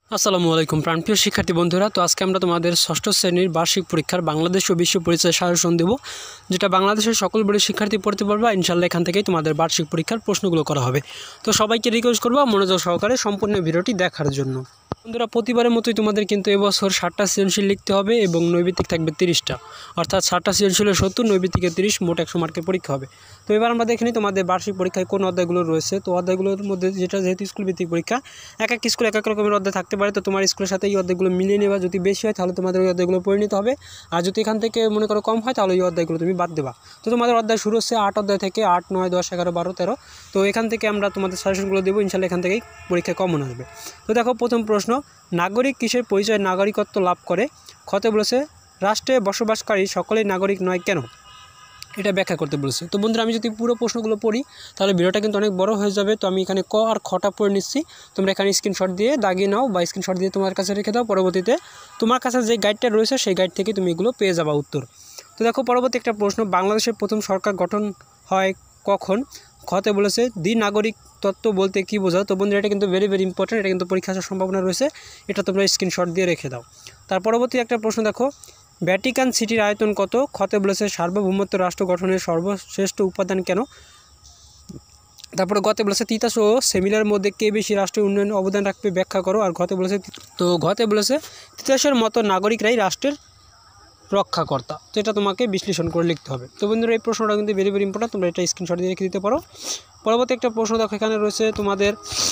আসসালামু আলাইকুম প্রাণপ্রিয় শিক্ষার্থী বন্ধুরা। তো আজকে আমরা তোমাদের ষষ্ঠ শ্রেণীর বার্ষিক পরীক্ষার বাংলাদেশ ও বিশ্ব পরিচয় সাজেশন দেব, যেটা বাংলাদেশের সকল বোর্ডের শিক্ষার্থী পড়তে পারবা। ইনশাআল্লাহ এখান থেকেই তোমাদের বার্ষিক পরীক্ষার প্রশ্নগুলো করা হবে। তো সবাইকে রিকোয়েস্ট করবো মনোযোগ সহকারে সম্পূর্ণ ভিডিওটি দেখার জন্য। বন্ধুরা, প্রতিবারের মতোই তোমাদের কিন্তু এবছর 60টা সৃজনশীল লিখতে হবে এবং নৈবিত্তিক থাকবে 30টা, অর্থাৎ 60টা সৃজনশীলের 70, নৈবিত্তিকে 30, মোট 100 মার্কের পরীক্ষা হবে। তো এবার আমরা দেখে নিই তোমাদের বার্ষিক পরীক্ষায় কোন অধ্যায়গুলো রয়েছে। তো অধ্যায়গুলোর মধ্যে যেহেতু স্কুল ভিত্তিক পরীক্ষা, এক এক স্কুলে এক এক রকমের অধ্যায় থাকতে পারে। তো তোমার স্কুলের সাথে এই অধ্যায়গুলো মিলিয়ে নেবা। যদি বেশি হয় তাহলে তোমাদের ওই অধ্যায়গুলো পড়ে নিতে হবে, আর যদি এখান থেকে মনে করো কম হয় তাহলে ওই অধ্যায়গুলো তুমি বাদ দেবা। তো তোমাদের অধ্যায় শুরু হচ্ছে 8 অধ্যায় থেকে, 8, 9, 10, 11, 12, 13। তো এখান থেকে আমরা তোমাদের সাজেশনগুলো দেবো, ইনশাআল্লাহ এখান থেকেই পরীক্ষায় কমন আসবে। তো দেখো, প্রথম প্রশ্ন, নাগরিক কিসের পরিচয় নাগরিকত্ব লাভ করে? খতে বলেছে রাষ্ট্রে বসবাসকারী সকলেই নাগরিক নয় কেন? এটা ব্যাখ্যা করতে বলেছে। তো বন্ধুরা, আমি যদি পুরো প্রশ্নগুলো পড়ি তাহলে ভিডিওটা কিন্তু অনেক বড় হয়ে যাবে। তো আমি এখানে ক আর খটা পড়ে নিচ্ছি, তোমরা এখানে স্ক্রিনশট দিয়ে দাগিয়ে নাও বা স্ক্রিনশট দিয়ে তোমার কাছে রেখে দাও। পরবর্তীতে তোমার কাছে যে গাইডটা রয়েছে সেই গাইড থেকে তুমি এগুলো পেয়ে যাবা উত্তর। তো দেখো, পরবর্তী একটা প্রশ্ন, বাংলাদেশের প্রথম সরকার গঠন হয় কখন? খতে বলেছে দ্বি নাগরিক তত্ত্ব বলতে কী বোঝাও? তো বন্ধুরা, এটা কিন্তু ভেরি ইম্পর্টেন্ট, এটা কিন্তু পরীক্ষা আসার সম্ভাবনা রয়েছে, এটা তোমরা স্ক্রিনশট দিয়ে রেখে দাও। তার পরবর্তী একটা প্রশ্ন দেখো, ভ্যাটিকান সিটির আয়তন কত? খতে বলেছে সার্বভৌমত্ব রাষ্ট্র গঠনের সর্বশ্রেষ্ঠ উপাদান কেন? তারপরে গতে বলেছে তিতাস ও সেমিলার মধ্যে কে বেশি রাষ্ট্রের উন্নয়নে অবদান রাখবে, ব্যাখ্যা করো। আর ঘতে বলেছে তিতাসের মতো নাগরিকরাই রাষ্ট্রের রক্ষাকর্তা। তো এটা তোমাকে বিশ্লেষণ করে লিখতে হবে। তো বন্ধুরা, এই প্রশ্নটা কিন্তু ভেরি ইম্পর্টেন্ট, তোমরা এটা স্ক্রিনশট দিয়ে রেখে দিতে পারো। পরবর্তী একটা প্রশ্ন দেখো, এখানে রয়েছে তোমাদের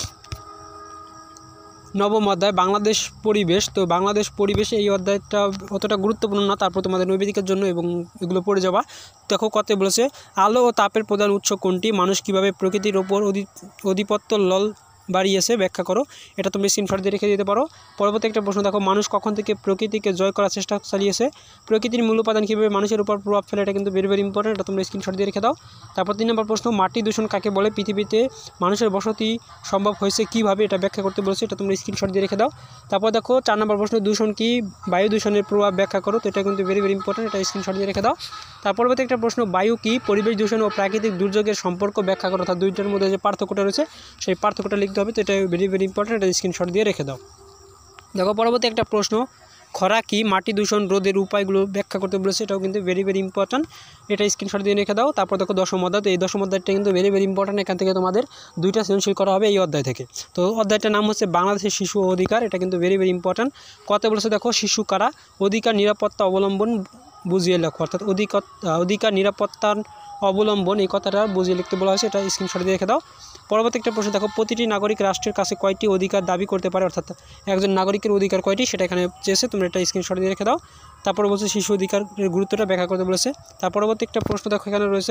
নবম অধ্যায় বাংলাদেশ পরিবেশ। তো বাংলাদেশ পরিবেশ এই অধ্যায়টা অতটা গুরুত্বপূর্ণ না, তারপর তোমাদের নৈবেদিকের জন্য এবং এগুলো পড়ে যাবা। দেখো, কতে বলেছে আলো ও তাপের প্রধান উৎস কোনটি? মানুষ কিভাবে প্রকৃতির ওপর আধিপত্য বাড়িয়েছে, ব্যাখ্যা করো। এটা তুমি স্ক্রিনশট দিয়ে রেখে দিতে পারো। পরবর্তী একটা প্রশ্ন দেখো, মানুষ কখন থেকে প্রকৃতিকে জয় করার চেষ্টা চালিয়েছে? প্রকৃতির মূল উপাদান কীভাবে মানুষের উপর প্রভাব ফেলে, এটা কিন্তু ভেরি ইম্পর্টেন্ট, এটা তোমরা স্ক্রিনশট দিয়ে রেখে দাও। তারপর 3 নম্বর প্রশ্ন, মাটি দূষণ কাকে বলে? পৃথিবীতে মানুষের বসতি সম্ভব হয়েছে কীভাবে, এটা ব্যাখ্যা করতে বলেছে, এটা তোমরা স্ক্রিনশট দিয়ে রেখে দাও। তারপর দেখো 4 নম্বর প্রশ্ন, দূষণ কি? বায়ু দূষণের প্রভাব ব্যাখ্যা করো। তো এটা কিন্তু ভেরি ইম্পর্টেন্ট, এটা স্ক্রিনশট দিয়ে রেখে দাও। তার পরবর্তী একটা প্রশ্ন, বায়ু কি? পরিবেশ দূষণ ও প্রাকৃতিক দুর্যোগের সম্পর্ক ব্যাখ্যা করো। অর্থাৎ দুইটার মধ্যে যে পার্থক্যটা রয়েছে সেই পার্থক্যটা লিখতে হবে। তো এটা ভেরি ইম্পর্টেন্ট, এটা স্ক্রিনশট দিয়ে রেখে দাও। দেখো, পরবর্তী একটা প্রশ্ন, খরা কি? মাটি দূষণ রোধের উপায়গুলো ব্যাখ্যা করতে বলেছে, এটাও কিন্তু ভেরি ইম্পর্টেন্ট, এটা স্ক্রিনশট দিয়ে রেখে দাও। তারপর দেখো দশম অধ্যায়। তো এই দশম অধ্যায়টা কিন্তু ভেরি ইম্পর্টেন্ট, এখান থেকে তোমাদের 2টা সৃজনশীল করা হবে এই অধ্যায় থেকে। তো অধ্যায়টার নাম হচ্ছে বাংলাদেশের শিশু অধিকার, এটা কিন্তু ভেরি ইম্পর্টেন্ট। কত বলেছে দেখো, শিশু কারা? অধিকার নিরাপত্তা অবলম্বন বুঝিয়ে লেখো। অর্থাৎ অধিকার নিরাপত্তার অবলম্বন এই কথাটা বুঝিয়ে লিখতে বলা হয়েছে, এটা স্ক্রিনশট দিয়ে রেখে দাও। পরবর্তী একটা প্রশ্ন দেখো, প্রতিটি নাগরিক রাষ্ট্রের কাছে কয়টি অধিকার দাবি করতে পারে? অর্থাৎ একজন নাগরিকের অধিকার কয়টি, সেটা এখানে চেয়েছে, তোমরা এটা স্ক্রিনশট দিয়ে রেখে দাও। তারপর বলছে শিশু অধিকারের গুরুত্বটা ব্যাখ্যা করতে বলেছে। তার পরবর্তী একটা প্রশ্ন দেখো, এখানে রয়েছে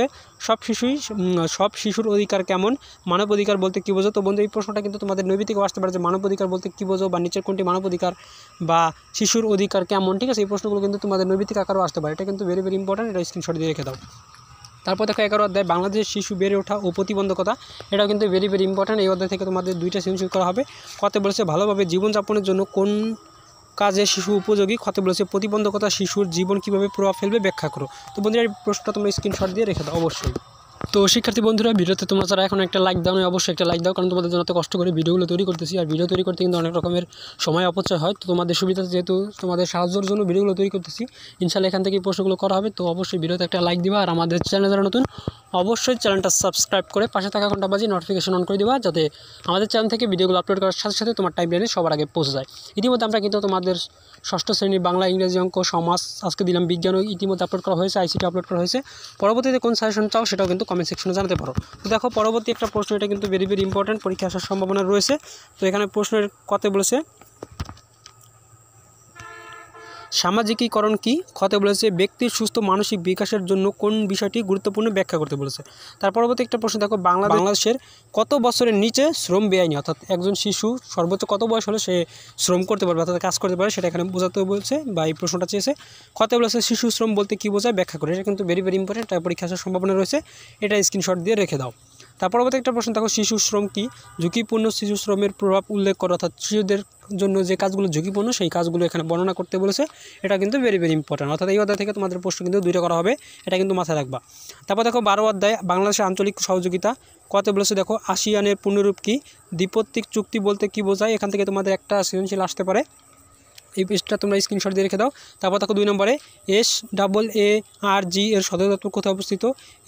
সব শিশুর অধিকার কেমন? মানব অধিকার বলতে কী বোঝো? তো বন্ধু, এই প্রশ্নটা কিন্তু তোমাদের নৈবিত্তিক আসতে পারে যে মানব অধিকার বলতে কী বোঝো, বা নিচের কোনটি মানব অধিকার বা শিশুর অধিকার কেমন, ঠিক আছে? এই প্রশ্নগুলো কিন্তু তোমাদের নৈবিত্তিক আকারও আসতে পারে, এটা কিন্তু ভেরি ইম্পর্টেন্ট, এটা স্ক্রিনশট দিয়ে রেখে দাও। তারপর দেখো 11 অধ্যায় বাংলাদেশের শিশু বেড়ে ওঠা ও প্রতিবন্ধকতা, এটাও কিন্তু ভেরি ইম্পর্টেন্ট, এই অধ্যায় থেকে তোমাদের 2টা সৃজনশীল করা হবে। কতে বলেছে ভালোভাবে জীবনযাপনের জন্য কোন কাজে শিশু উপযোগী? কতে বলেছে প্রতিবন্ধকতা শিশুর জীবন কীভাবে প্রভাব ফেলবে, ব্যাখ্যা করো। তো বন্ধুরা, এই প্রশ্নটা তোমরা স্ক্রিনশট দিয়ে রেখে দাও অবশ্যই। তো শিক্ষার্থী বন্ধুরা, ভিডিওতে তোমরা যারা এখন একটা লাইক দাও না, অবশ্যই একটা লাইক দাও, কারণ তোমাদের জন্য এত কষ্ট করে ভিডিওগুলো তৈরি করতেছি, আর ভিডিও তৈরি করতে কিন্তু অনেক রকমের সময় অপচয় হয়। তো তোমাদের সুবিধাতে যেহেতু তোমাদের সাহায্যের জন্য ভিডিওগুলো তৈরি করতেছি, ইনশাআল্লাহ এখান থেকে প্রশ্নগুলো করা হবে। তো অবশ্যই ভিডিওতে একটা লাইক দিবা, আর আমাদের চ্যানেল যারা নতুন অবশ্যই চ্যানেলটা সাবস্ক্রাইব করে পাশে থাকা ঘন্টা বাজিয়ে নোটিফিকেশন অন করে দিবা, যাতে আমাদের চ্যানেল থেকে ভিডিওগুলো আপলোড করার সাথে সাথে তোমার টাইমলাইনে সবার আগে পৌঁছে যায়। ইতিমধ্যে আমরা কিন্তু তোমাদের ষষ্ঠ শ্রেণীর বাংলা, ইংরেজি, অঙ্ক, সমাজ, আজকে দিলাম বিজ্ঞানও ইতিমধ্যে আপলোড করা হয়েছে, আইসিটি আপলোড করা হয়েছে। পরবর্তীতে কোন সাজেশন চাও সেটাও কিন্তু কমেন্ট সেকশনে জানাতে পারো। তো দেখো, পরবর্তী একটা প্রশ্ন, এটা কিন্তু ভেরি ইম্পর্টেন্ট, পরীক্ষা আসার সম্ভাবনা রয়েছে। তো এখানে প্রশ্নের কতে বলেছে সামাজিকীকরণ কি? খতে বলেছে ব্যক্তির সুস্থ মানসিক বিকাশের জন্য কোন বিষয়টি গুরুত্বপূর্ণ, ব্যাখ্যা করতে বলেছে। তার পরবর্তী একটা প্রশ্ন দেখো, বাংলাদেশের কত বছরের নিচে শ্রম বেআইনি? অর্থাৎ একজন শিশু সর্বোচ্চ কত বয়স হলে সে শ্রম করতে পারবে, অর্থাৎ কাজ করতে পারে, সেটা এখানে বোঝাতে বলছে বা এই প্রশ্নটা চেয়েছে। খতে বলেছে শিশু শ্রম বলতে কী বোঝায়, ব্যাখ্যা করে। এটা কিন্তু ভেরি ইম্পর্টেন্ট, তার পরীক্ষা আসার সম্ভাবনা রয়েছে, এটা স্ক্রিনশট দিয়ে রেখে দাও। তার পরবর্তী একটা প্রশ্ন দেখো, শিশু শ্রম কি? ঝুঁকিপূর্ণ শিশু শ্রমের প্রভাব উল্লেখ করো, অর্থাৎ শিশুদের জন্য যে কাজগুলো ঝুঁকিপূর্ণ সেই কাজগুলো এখানে বর্ণনা করতে বলেছে। এটা কিন্তু ভেরি ভেরি ইম্পর্টেন্ট, অর্থাৎ এই অধ্যায় থেকে তোমাদের প্রশ্ন কিন্তু 2টা করা হবে, এটা কিন্তু মাথায় রাখবা। তারপর দেখো 12 অধ্যায় বাংলাদেশের আঞ্চলিক সহযোগিতা কত বলেছে দেখো, আসিয়ানের পূর্ণরূপ কি? দ্বিপাক্ষিক চুক্তি বলতে কি বোঝায়? এখান থেকে তোমাদের একটা সৃজনশীল আসতে পারে, এই পেজটা তোমরা স্ক্রিনশট দিয়ে রেখে দাও। তারপর দেখো 2 নম্বরে SAARG এর সদর দপ্তর কোথায় অবস্থিত?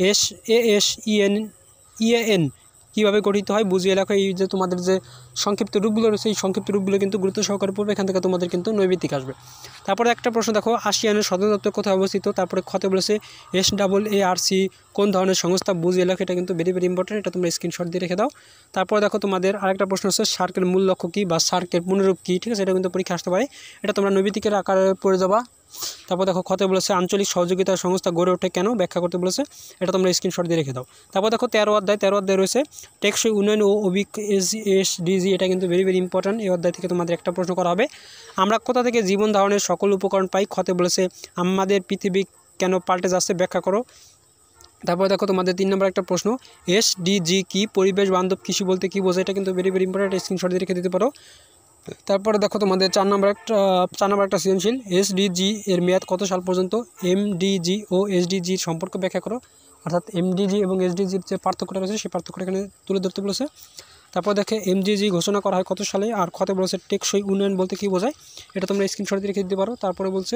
SASENEAN কীভাবে গঠিত হয় বুঝিয়ে লেখো। এই যে তোমাদের যে সংক্ষিপ্ত রূপগুলো রয়েছে এই সংক্ষিপ্ত রূপগুলো কিন্তু গুরুত্ব সহকারে পড়বে, এখান থেকে তোমাদের কিন্তু নৈবিত্তিক আসবে। তারপরে একটা প্রশ্ন দেখো, আসিয়ানের সদর দপ্তর কোথায় অবস্থিত? তারপরে খতে বলেছে SAARC কোন ধরনের সংস্থা বুঝিয়ে লেখো, এটা কিন্তু ভেরি ভেরি ইম্পর্টেন্ট, এটা তোমরা স্ক্রিনশট দিয়ে রেখে দাও। তারপর দেখো তোমাদের আরেকটা প্রশ্ন হচ্ছে সার্কের মূল লক্ষ্য কী বা সার্কের পূর্ণরূপ কী, ঠিক আছে, এটা কিন্তু পরীক্ষা আসতে পারে, এটা তোমরা নৈবিত্তিকের আকারে পড়ে যাবা। তারপর দেখো খতে বলেছে আঞ্চলিক সহযোগিতা সংস্থা গড়ে ওঠে কেন, ব্যাখ্যা করতে বলেছে, এটা তোমরা স্ক্রিনশট দিয়ে রেখে দাও। তারপর দেখো 13 অধ্যায় রয়েছে টেকসই উন্নয়ন ও অভিক SDG, এটা কিন্তু ভেরি ভেরি ইম্পর্টেন্ট, এই অধ্যায় থেকে তোমাদের একটা প্রশ্ন করা হবে। আমরা কোথা থেকে জীবন ধারণের সকল উপকরণ পাই? খতে বলেছে আমাদের পৃথিবী কেন পাল্টে যাচ্ছে, ব্যাখ্যা করো। তারপর দেখো তোমাদের 3 নম্বর একটা প্রশ্ন, SDG কি? পরিবেশ বান্ধব কৃষি বলতে কি বোঝায়? এটা কিন্তু ভেরি ভেরি ইম্পর্টেন্ট, স্ক্রিনশট দিয়ে রেখে দিতে পারো। তারপরে দেখো তোমাদের 4 নম্বর একটা সৃজনশীল, SDG এর মেয়াদ কত সাল পর্যন্ত? MDG ও SDG সম্পর্ক ব্যাখ্যা করো, অর্থাৎ MDG এবং SDGর যে পার্থক্যটা রয়েছে সেই পার্থক্যটা এখানে তুলে ধরতে বলেছে। তারপর দেখে MDG ঘোষণা করা হয় কত সালে, আর খতে বলেছে টেকসই উন্নয়ন বলতে কী বোঝায়, এটা তোমরা স্ক্রিনশট দিয়ে রেখে দিতে পারো। তারপরে বলছে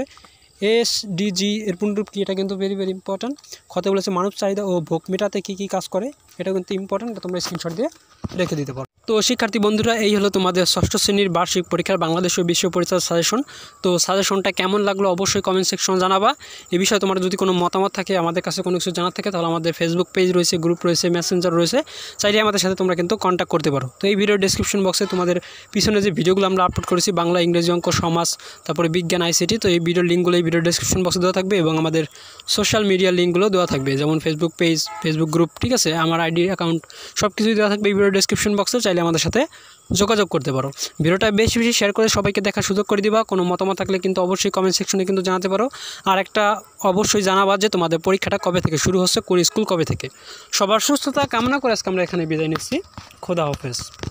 SDG এর পূর্ণরূপ কী, এটা কিন্তু ভেরি ভেরি ইম্পর্টেন্ট। খতে বলেছে মানব চাহিদা ও ভোগ মেটাতে কী কী কাজ করে, এটা কিন্তু ইম্পর্টেন্ট, এটা তোমরা স্ক্রিনশট দিয়ে রেখে দিতে পারো। তো শিক্ষার্থী বন্ধুরা, এই হলো তোমাদের 6ষ্ঠ শ্রেণীর বার্ষিক পরীক্ষার বাংলাদেশ ও বিশ্ব পরিচয় সাজেশন। তো সাজেশনটা কেমন লাগলো অবশ্যই কমেন্ট সেকশন জানাবা। এই বিষয়ে তোমার যদি কোনো মতামত থাকে, আমাদের কাছে কোনো কিছু জানার থাকে, তাহলে আমাদের ফেসবুক পেজ রয়েছে, গ্রুপ রয়েছে, মেসেঞ্জার রয়েছে, চাইলে আমাদের সাথে তোমরা কিন্তু কন্ট্যাক্ট করতে পারো। তো এই ভিডিওর ডেসক্রিপশন বক্সে তোমাদের পিছনে যে ভিডিওগুলো আমরা আপলোড করেছি বাংলা, ইংরেজি, অঙ্ক, সমাজ, তারপরে বিজ্ঞান, ICT, তো এই ভিডিওর লিঙ্কগুলো এই ভিডিওর ডেসক্রিপশন বক্সে দেওয়া থাকবে এবং আমাদের সোশ্যাল মিডিয়ার লিঙ্কগুলো দেওয়া থাকবে, যেমন ফেসবুক পেজ, ফেসবুক গ্রুপ, ঠিক আছে, আমার ID অ্যাকাউন্ট সব কিছুই দেওয়া থাকবে এই ভিডিওর ডেসক্রিপশন বক্সে, চাইলে আমাদের সাথে যোগাযোগ করতে পারো। ভিডিওটা বেশি বেশি শেয়ার করে সবাইকে দেখার সুযোগ করে দিবা। কোনো মতামত থাকলে কিন্তু অবশ্যই কমেন্ট সেকশনে কিন্তু জানাতে পারো। আর একটা অবশ্যই জানাবা যে তোমাদের পরীক্ষাটা কবে থেকে শুরু হচ্ছে, কোন স্কুল কবে থেকে। সবার সুস্থতা কামনা করে আজকে আমরা এখানে বিদায় নিচ্ছি। খোদা হাফেজ।